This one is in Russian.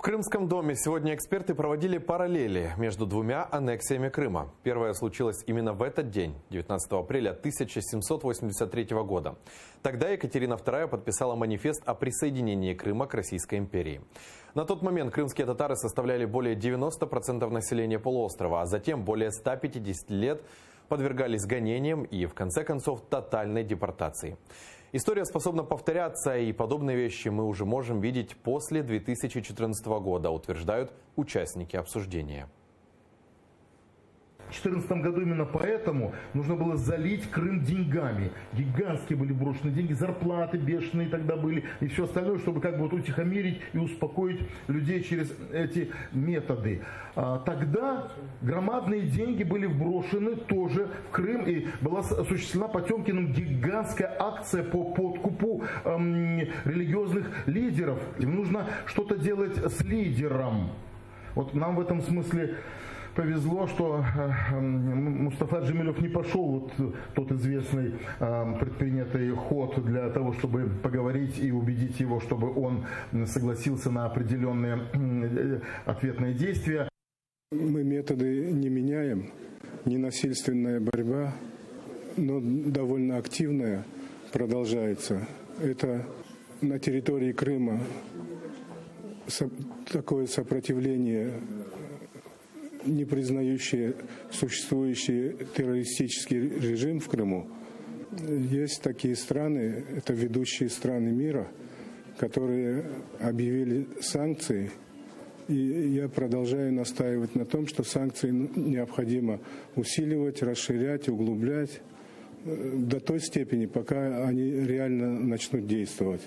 Крымском доме сегодня эксперты проводили параллели между двумя аннексиями Крыма. Первая случилась именно в этот день, 19 апреля 1783 года. Тогда Екатерина II подписала манифест о присоединении Крыма к Российской империи. На тот момент крымские татары составляли более 90% населения полуострова, а затем более 150 лет подвергались гонениям и, в конце концов, тотальной депортации. История способна повторяться, и подобные вещи мы уже можем видеть после 2014 года, утверждают участники обсуждения. В 2014 году именно поэтому нужно было залить Крым деньгами. Гигантские были брошены деньги, зарплаты бешеные тогда были и все остальное, чтобы как бы вот утихомирить и успокоить людей через эти методы. Тогда громадные деньги были вброшены тоже в Крым, и была осуществлена Потемкиным гигантская акция по подкупу религиозных лидеров. Им нужно что-то делать с лидером. Вот нам в этом смысле повезло, что Мустафа Джемилев не пошел вот тот известный предпринятый ход для того, чтобы поговорить и убедить его, чтобы он согласился на определенные ответные действия. Мы методы не меняем, ненасильственная борьба, но довольно активная продолжается. Это на территории Крыма такое сопротивление, не признающие существующий террористический режим в Крыму. Есть такие страны, это ведущие страны мира, которые объявили санкции. И я продолжаю настаивать на том, что санкции необходимо усиливать, расширять, углублять до той степени, пока они реально начнут действовать.